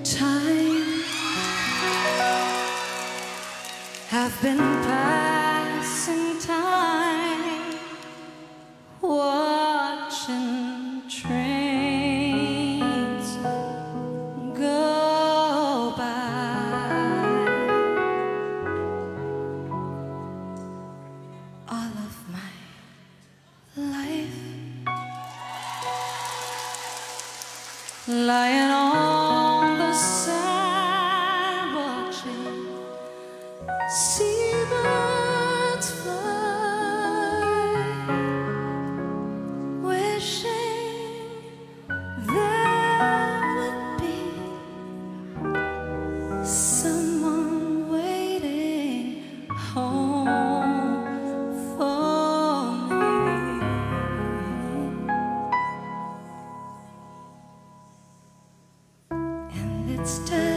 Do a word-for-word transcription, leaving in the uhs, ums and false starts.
time have been passing time, watching trains go by. All of my life lying on the sand, watching seabirds fly, wishing there would be someone waiting home for me. And it's time